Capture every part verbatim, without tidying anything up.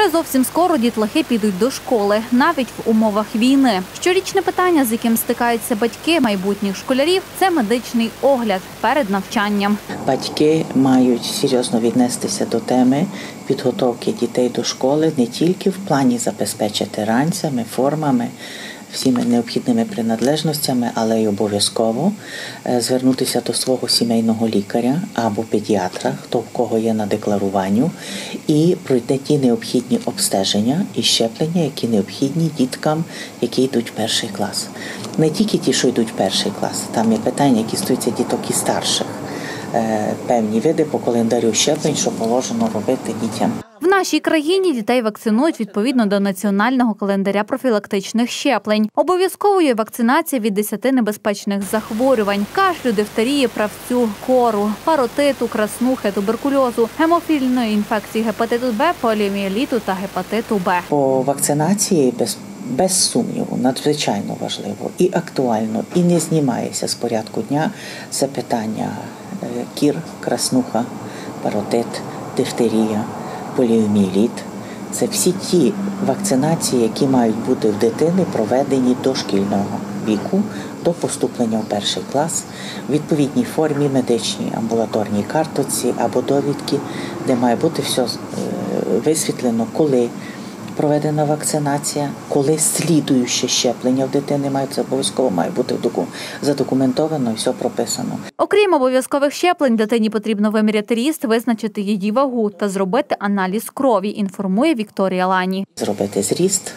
Вже зовсім скоро дітлахи підуть до школи, навіть в умовах війни. Щорічне питання, з яким стикаються батьки майбутніх школярів – це медичний огляд перед навчанням. Батьки мають серйозно віднестися до теми підготовки дітей до школи не тільки в плані забезпечити ранцями, формами, всіми необхідними приналежностями, але й обов'язково звернутися до свого сімейного лікаря або педіатра, хто в кого є на декларуванню, і пройти ті необхідні обстеження і щеплення, які необхідні діткам, які йдуть в перший клас. Не тільки ті, що йдуть в перший клас, там є питання, які стосуються діток і старших. Певні види по календарю щеплень, що положено робити дітям. В нашій країні дітей вакцинують відповідно до національного календаря профілактичних щеплень. Обов'язковою є вакцинація від десяти небезпечних захворювань – кашлю, дифтерії, правцю, кору, паротиту, краснухи, туберкульозу, гемофільної інфекції гепатиту Б, поліомієліту та гепатиту Б. По вакцинації без, без сумніву надзвичайно важливо і актуально, і не знімається з порядку дня це питання кір, краснуха, паротит, дифтерія, поліомієліт. Це всі ті вакцинації, які мають бути в дитини проведені до шкільного віку, до поступлення в перший клас, в відповідній формі медичній, амбулаторній карточці або довідки, де має бути все висвітлено, коли проведена вакцинація, коли слідуюче щеплення в дитини має, це обов'язково має бути задокументовано і все прописано. Окрім обов'язкових щеплень, дитині потрібно виміряти ріст, визначити її вагу та зробити аналіз крові, інформує Вікторія Лані. Зробити зріст,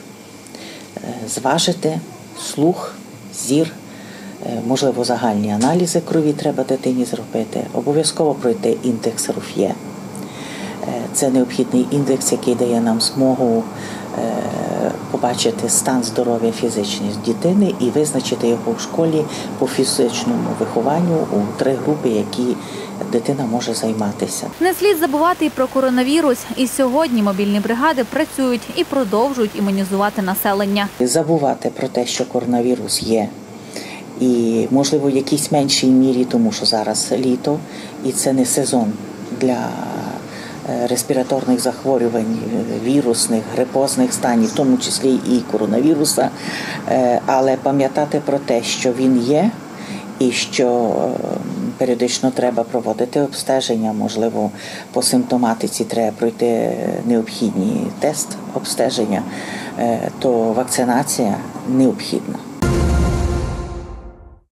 зважити слух, зір, можливо, загальні аналізи крові треба дитині зробити, обов'язково пройти індекс Руф'є. Це необхідний індекс, який дає нам змогу побачити стан здоров'я фізичний дитини і визначити його в школі по фізичному вихованню у три групи, які дитина може займатися. Не слід забувати і про коронавірус. І сьогодні мобільні бригади працюють і продовжують імунізувати населення. Забувати про те, що коронавірус є. І, можливо, в якійсь меншій мірі, тому що зараз літо, і це не сезон для респіраторних захворювань, вірусних, грипозних станів, в тому числі і коронавіруса, але пам'ятати про те, що він є і що періодично треба проводити обстеження, можливо, по симптоматиці треба пройти необхідні тест обстеження, то вакцинація необхідна.